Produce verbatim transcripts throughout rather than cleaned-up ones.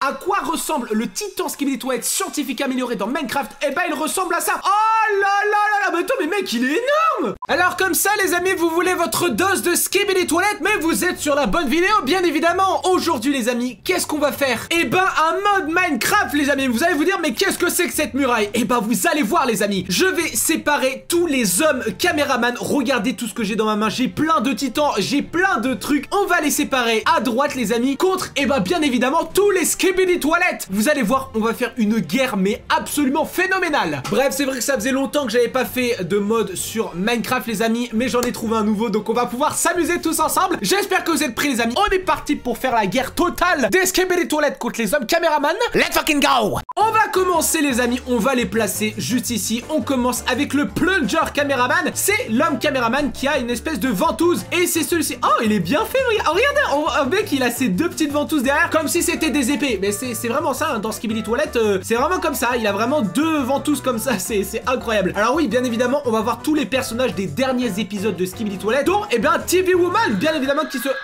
à quoi ressemble le titan Skibidi Toilet scientifique amélioré dans Minecraft? Eh ben il ressemble à ça. Oh là là là là, mais attends, mais mec, il est énorme. Alors comme ça les amis, vous voulez votre dose de Skibidi Toilet, mais vous êtes sur la bonne vidéo bien évidemment. Aujourd'hui les amis, qu'est-ce qu'on va faire? Eh ben un mode Minecraft les amis. Vous allez vous dire mais qu'est-ce que c'est que cette muraille? Eh ben vous allez voir les amis, je vais séparer tous les hommes caméramans. Regardez tout ce que j'ai dans ma main, j'ai plein de titans, j'ai plein de trucs. On va les séparer à droite les amis, contre et eh ben bien évidemment tous les Skibidi Toilet. Vous allez voir, on va faire une guerre mais absolument phénoménale. Bref, c'est vrai que ça faisait longtemps que j'avais pas fait de mode sur Minecraft les amis, mais j'en ai trouvé un nouveau, donc on va pouvoir s'amuser tous ensemble. J'espère que vous êtes prêts les amis. On est parti pour faire la guerre totale des Skibidi Toilet contre les hommes caméramans. Let's fucking go. On va commencer les amis, on va les placer juste ici. On commence avec le plunger caméraman. C'est l'homme caméraman qui a une espèce de ventouse, et c'est celui-ci. Oh, il est bien fait, oh, regardez, oh, oh, mec, il a ses deux petites ventouses derrière, comme si c'était des épées. Mais c'est vraiment ça, hein, dans Skibidi Toilet, euh, c'est vraiment comme ça. Il a vraiment deux ventouses comme ça, c'est incroyable. Alors oui, bien évidemment, on va voir tous les personnages des derniers épisodes de Skibidi Toilet, dont, eh bien, T V Woman, bien évidemment, qui se...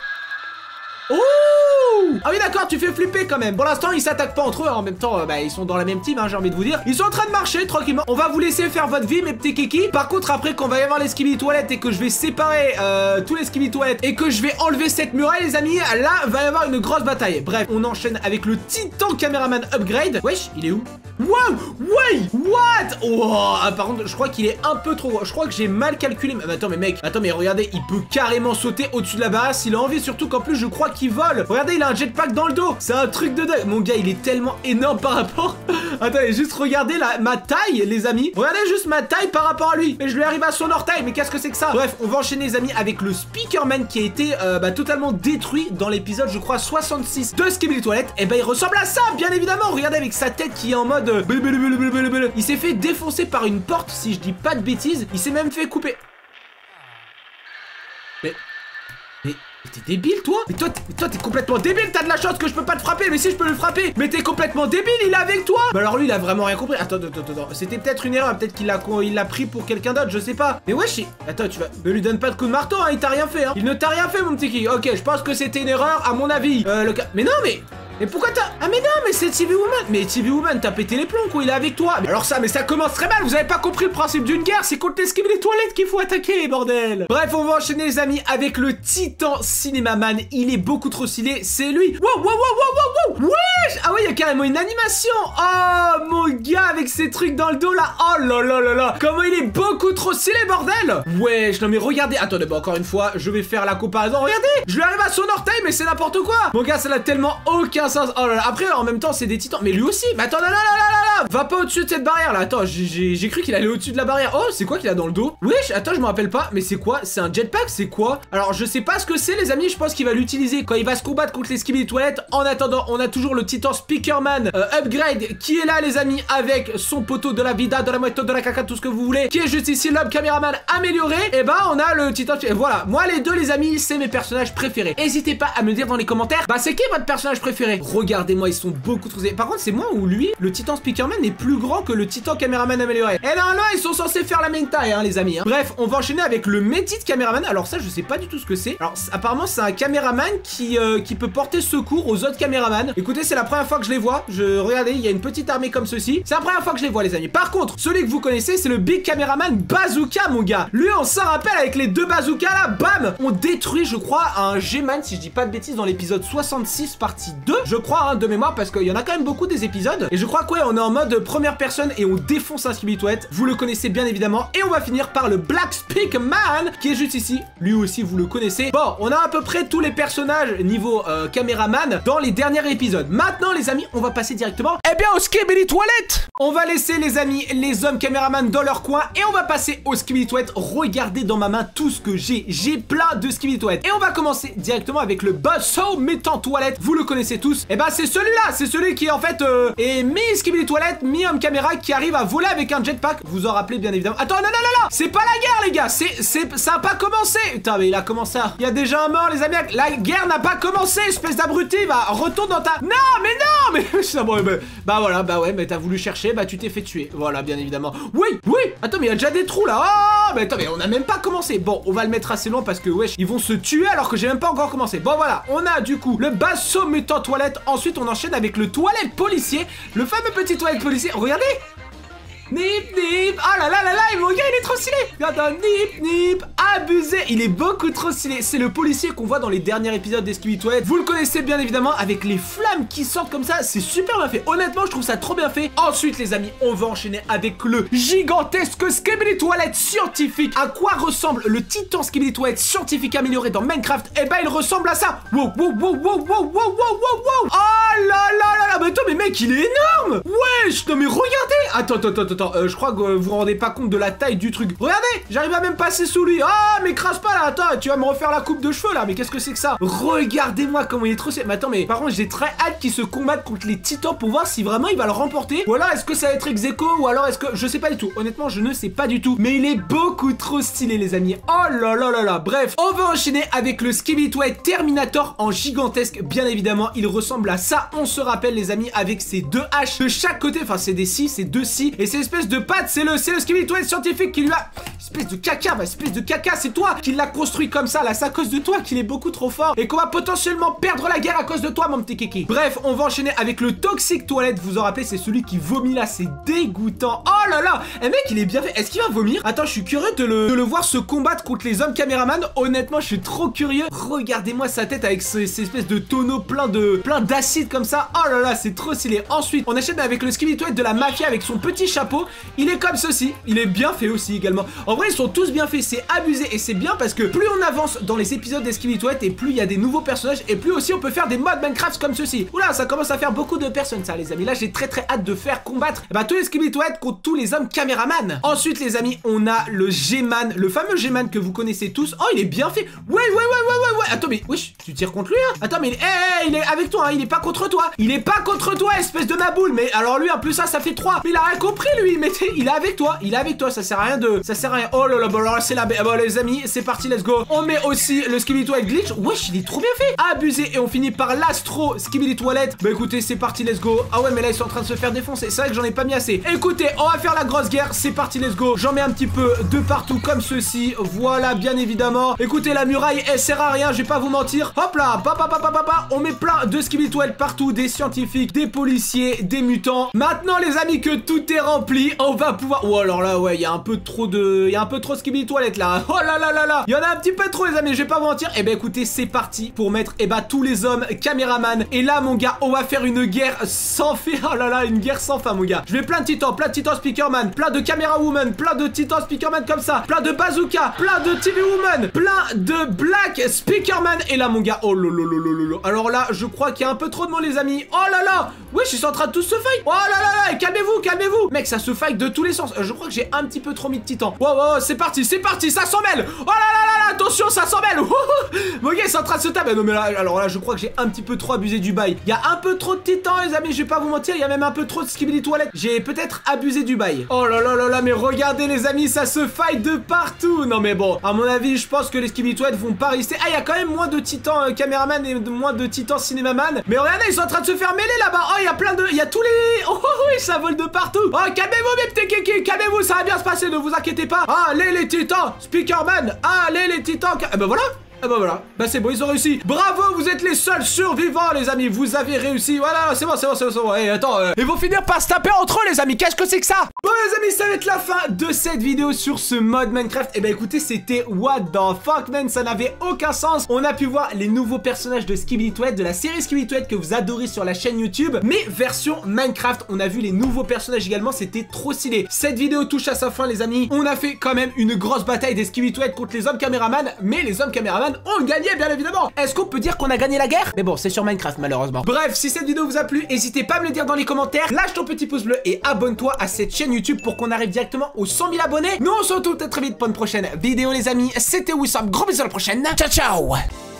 Oh! Ah oui d'accord, tu fais flipper quand même. Pour l'instant ils s'attaquent pas entre eux, en même temps euh, bah, ils sont dans la même team hein, j'ai envie de vous dire. Ils sont en train de marcher tranquillement. On va vous laisser faire votre vie mes petits kikis. Par contre après qu'on va y avoir les Skibidi Toilet et que je vais séparer euh, tous les Skibidi Toilet et que je vais enlever cette muraille les amis, là va y avoir une grosse bataille. Bref, on enchaîne avec le titan caméraman upgrade. Wesh, il est où? Wow! Ouais! What? Oh, ah, par contre, je crois qu'il est un peu trop gros. Je crois que j'ai mal calculé. Mais attends, mais mec, attends, mais regardez, il peut carrément sauter au-dessus de la barre s'il a envie. Surtout qu'en plus, je crois qu'il vole. Regardez, il a un jetpack dans le dos. C'est un truc de dingue. Mon gars, il est tellement énorme par rapport. Attendez, juste regardez la, ma taille, les amis. Regardez juste ma taille par rapport à lui. Mais je lui arrive à son orteil. Mais qu'est-ce que c'est que ça? Bref, on va enchaîner, les amis, avec le Speakerman qui a été euh, bah, totalement détruit dans l'épisode, je crois, soixante-six de Skibidi Toilet. Et ben, il ressemble à ça, bien évidemment. Regardez avec sa tête qui est en mode. Il s'est fait défoncer par une porte, si je dis pas de bêtises. Il s'est même fait couper. Mais... Mais... T'es débile toi? Mais toi t'es complètement débile, t'as de la chance que je peux pas te frapper. Mais si je peux le frapper, mais t'es complètement débile, il est avec toi. Bah alors lui il a vraiment rien compris. Attends, attends, attends, c'était peut-être une erreur, peut-être qu'il l'a il l'a pris pour quelqu'un d'autre, je sais pas. Mais wesh, attends, tu vas... Ne lui donne pas de coup de marteau, hein, il t'a rien fait hein. Il ne t'a rien fait mon petit qui. Ok, je pense que c'était une erreur à mon avis. Euh, le cas... Mais non mais... Mais pourquoi t'as... Ah mais non mais c'est T V Woman. Mais T V Woman t'as pété les plombs quoi, il est avec toi. Mais alors ça, mais ça commence très mal. Vous avez pas compris le principe d'une guerre. C'est contre les Skibidi Toilet qu'il faut attaquer bordel. Bref, on va enchaîner les amis avec le titan Cinémaman. Il est beaucoup trop stylé, c'est lui. Wow wow wow wow wow wow. Wesh. Ah ouais, il y a carrément une animation. Oh mon gars, avec ces trucs dans le dos là. Oh là là là là. Comment il est beaucoup trop stylé bordel. Wesh, non mais regardez. Attendez, bah encore une fois, je vais faire la comparaison. Regardez, je lui arrive à son orteil, mais c'est n'importe quoi. Mon gars, ça n'a tellement aucun sens. Oh là là, après en même temps c'est des titans. Mais lui aussi, mais attends, là là là là là, va pas au-dessus de cette barrière là. Attends, j'ai cru qu'il allait au-dessus de la barrière. Oh, c'est quoi qu'il a dans le dos? Wesh, attends, je me rappelle pas. Mais c'est quoi? C'est un jetpack? C'est quoi? Alors je sais pas ce que c'est les amis. Je pense qu'il va l'utiliser quand il va se combattre contre les Skibidi Toilet. En attendant, on a toujours le titan Speakerman euh, upgrade qui est là les amis, avec son poteau de la vida, de la moito, de la caca, tout ce que vous voulez, qui est juste ici, l'homme caméraman amélioré. Et bah on a le titan. Et voilà, moi les deux les amis, c'est mes personnages préférés. N'hésitez pas à me dire dans les commentaires, bah c'est qui votre personnage préféré? Regardez-moi, ils sont beaucoup trop... Par contre, c'est moi ou lui, le titan Speakerman est plus grand que le titan caméraman amélioré. Et là, là, ils sont censés faire la même taille, hein, les amis. Hein. Bref, on va enchaîner avec le médite caméraman. Alors ça, je sais pas du tout ce que c'est. Alors, apparemment, c'est un caméraman qui, euh, qui peut porter secours aux autres caméramans. Écoutez, c'est la première fois que je les vois. Je Regardez, il y a une petite armée comme ceci. C'est la première fois que je les vois, les amis. Par contre, celui que vous connaissez, c'est le big caméraman bazooka, mon gars. Lui, on s'en rappelle avec les deux bazookas là, bam, on détruit, je crois, un G-Man, si je dis pas de bêtises, dans l'épisode soixante-six, partie deux, je crois, hein, de mémoire, parce qu'il y en a quand même beaucoup des épisodes. Et je crois que ouais, on est en mode première personne et on défonce un Skibidi Toilet. Vous le connaissez bien évidemment. Et on va finir par le Black Speakerman qui est juste ici. Lui aussi, vous le connaissez. Bon, on a à peu près tous les personnages niveau euh, caméraman dans les derniers épisodes. Maintenant, les amis, on va passer directement, eh bien, au Skibidi Toilet. On va laisser, les amis, les hommes caméraman dans leur coin et on va passer au Skibidi Toilet. Regardez dans ma main tout ce que j'ai. J'ai plein de Skibidi Toilet. Et on va commencer directement avec le Buzzsaw Métan Toilette. Vous le connaissez tous. Et bah, c'est celui-là. C'est celui qui, en fait, euh, est mi-Skibidi Toilet, mi-homme caméra qui arrive à voler avec un jetpack. Vous en rappelez, bien évidemment. Attends, non, non, non, non. C'est pas la guerre, les gars. C'est, c'est, ça a pas commencé. Putain, mais il a commencé à... Il y a déjà un mort, les amis. La guerre n'a pas commencé, espèce d'abruti. Va, retourne dans ta... Non, mais non, mais... ça, bon, bah, bah voilà, bah ouais, mais t'as voulu chercher, bah tu t'es fait tuer. Voilà, bien évidemment. Oui, oui. Attends, mais il y a déjà des trous là. Oh, mais attends, mais on a même pas commencé. Bon, on va le mettre assez loin parce que wesh, ils vont se tuer alors que j'ai même pas encore commencé. Bon voilà, on a du coup le basso mutant toilette. Ensuite, on enchaîne avec le toilette policier, le fameux petit toilette policier. Regardez. Nip nip. Oh là là là là, mon gars il est trop stylé. Regarde, nip nip. Abusé. Il est beaucoup trop stylé. C'est le policier qu'on voit dans les derniers épisodes des Skibidi Toilet. Vous le connaissez bien évidemment avec les flammes qui sortent comme ça. C'est super bien fait. Honnêtement je trouve ça trop bien fait. Ensuite les amis, on va enchaîner avec le gigantesque Skibidi Toilet scientifique. À quoi ressemble le titan Skibidi Toilet scientifique amélioré dans Minecraft? Eh ben il ressemble à ça. Wow wow wow wow wow wow wow wow wow. Oh là là là là. Mais attends mais mec il est énorme. Wesh. Non mais regardez. Attends attends attends attends. Euh, je crois que vous vous rendez pas compte de la taille du truc. Regardez, j'arrive à même passer sous lui. Ah, mais crasse pas là. Attends, tu vas me refaire la coupe de cheveux là. Mais qu'est-ce que c'est que ça? Regardez-moi comment il est trop. Mais attends, mais par contre, j'ai très hâte qu'il se combatte contre les titans pour voir si vraiment il va le remporter. Ou alors est-ce que ça va être ex aequo? Ou alors est-ce que je sais pas du tout. Honnêtement, je ne sais pas du tout. Mais il est beaucoup trop stylé, les amis. Oh là là là là. Bref, on va enchaîner avec le Skibidi Toilet Terminator en gigantesque. Bien évidemment, il ressemble à ça. On se rappelle, les amis, avec ses deux haches de chaque côté. Enfin, c'est des scies, c'est deux scies. Et ces espèces de pattes, c'est le c'est le Skibidi Toilet scientifique qui lui a... Espèce de caca, bah, espèce de caca, c'est toi qui l'a construit comme ça, là, c'est à cause de toi qu'il est beaucoup trop fort et qu'on va potentiellement perdre la guerre à cause de toi, mon petit kiki. Bref, on va enchaîner avec le Toxic Toilet, vous en rappelez, c'est celui qui vomit là, c'est dégoûtant. Oh là là, eh mec, il est bien fait. Est-ce qu'il va vomir? Attends, je suis curieux de le, de le voir se combattre contre les hommes caméramans. Honnêtement, je suis trop curieux. Regardez-moi sa tête avec ce, ces espèces de tonneaux plein de plein d'acide comme ça. Oh là là, c'est trop stylé. Ensuite, on achète avec le Skibidi Toilet de la mafia avec son petit chapeau. Il est comme ceci. Il est bien fait aussi également. En vrai, ils sont tous bien faits. C'est abusé et c'est bien parce que plus on avance dans les épisodes des Skibidi Toilet et plus il y a des nouveaux personnages et plus aussi on peut faire des modes Minecraft comme ceci. Oula, ça commence à faire beaucoup de personnes, ça, les amis. Là, j'ai très très hâte de faire combattre bah, tous les Skibidi Toilet contre tous les hommes caméramans. Ensuite, les amis, on a le G-Man, le fameux G-Man que vous connaissez tous. Oh, il est bien fait. Ouais, ouais, ouais, ouais, ouais, ouais. Attends, mais wesh, tu tires contre lui, hein? Attends, mais hey, hey, il est avec toi, hein. Il est pas contre toi. Il est pas contre toi, espèce de maboule. Mais alors lui, en plus, ça, ça fait trois. Mais il a rien compris, lui. Mais il est avec toi. Il est avec toi. Ça sert à rien de. Ça sert à rien. Oh là là, bon, alors c'est la. Bon, les amis, c'est parti, let's go. On met aussi le Skibidi Toilet Glitch. Wesh, il est trop bien fait. Abusé. Et on finit par l'Astro Skibidi Toilet. Bah écoutez, c'est parti, let's go. Ah ouais, mais là, ils sont en train de se faire défoncer. C'est vrai que j'en ai pas mis assez. Écoutez, on va faire la grosse guerre. C'est parti, let's go. J'en mets un petit peu de partout comme ceci. Voilà, bien évidemment. Écoutez, la muraille, elle sert à rien. Je vais pas vous mentir. Hop là, papa, papa, papa. On met plein de Skibidi Toilet partout. Des scientifiques, des policiers, des mutants. Maintenant, les amis, que tout est rempli, on va pouvoir. Oh, alors là, ouais, il y a un peu trop de. Il y a un peu trop de Skibidi Toilet là. Oh là là là là. Il y en a un petit peu trop, les amis. Je vais pas vous mentir. Et eh ben, écoutez, c'est parti pour mettre, et eh ben, tous les hommes caméramans. Et là, mon gars, on va faire une guerre sans fin. Oh là là, une guerre sans fin, mon gars. Je vais plein de titans, plein de titans speakerman, plein de caméra woman, plein de titans speakerman comme ça, plein de bazooka, plein de T V woman, plein de black speakerman. Et là, mon gars, oh lolololololo. Alors là, je crois qu'il y a un peu trop de monde, les amis. Oh là là. Wesh, ils sont en train de tous se fight. Oh là là là. Calmez-vous, calmez-vous. Mec, ça se fight de tous les sens. Euh, je crois que j'ai un petit peu trop mis de titans. Wow, wow, c'est parti, c'est parti. Ça s'en mêle. Oh là là là là. Attention, ça s'en mêle. Mon gars, ils sont en train de se taper. Non, mais là, alors là, je crois que j'ai un petit peu trop abusé du bail. Il y a un peu trop de titans, les amis. Je vais pas vous mentir. Il y a même un peu trop de Skibidi Toilet. J'ai peut-être abusé du bail. Oh là là là là. Mais regardez, les amis, ça se fight de partout. Non, mais bon, à mon avis, je pense que les Skibidi Toilet vont pas rester. Ah, il y a quand même moins de titans euh, caméraman et de, moins de titans cinémaman. Mais regardez, ils sont en train de se faire mêler là-bas. Oh, il y a plein de. Il y a tous les. Oh, oui, ça vole de partout. Oh, calmez-vous, mes petits kékis. Calmez-vous, ça va bien se passer. Ne vous inquiétez pas. Allez, les titans. Speakerman. Allez, les titans. Eh ben voilà. Ah bah voilà, bah c'est bon, ils ont réussi. Bravo, vous êtes les seuls survivants, les amis. Vous avez réussi, voilà, c'est bon, c'est bon, c'est bon, c'est bon. Et attends, euh, ils vont finir par se taper entre eux, les amis. Qu'est-ce que c'est que ça? Bon, les amis, ça va être la fin de cette vidéo sur ce mode Minecraft. Et bah écoutez, c'était what the fuck, man. Ça n'avait aucun sens. On a pu voir les nouveaux personnages de Skibidi Toilet, de la série Skibidi Toilet que vous adorez sur la chaîne YouTube. Mais version Minecraft, on a vu les nouveaux personnages également. C'était trop stylé. Cette vidéo touche à sa fin, les amis. On a fait quand même une grosse bataille des Skibidi Toilet contre les hommes caméramans. Mais les hommes caméramans ont gagné, bien évidemment. Est-ce qu'on peut dire qu'on a gagné la guerre? Mais bon, c'est sur Minecraft, malheureusement. Bref, si cette vidéo vous a plu, n'hésitez pas à me le dire dans les commentaires. Lâche ton petit pouce bleu et abonne-toi à cette chaîne YouTube pour qu'on arrive directement aux cent mille abonnés. Nous, on se retrouve très vite pour une prochaine vidéo, les amis. C'était Wissam. Gros bisous à la prochaine. Ciao, ciao.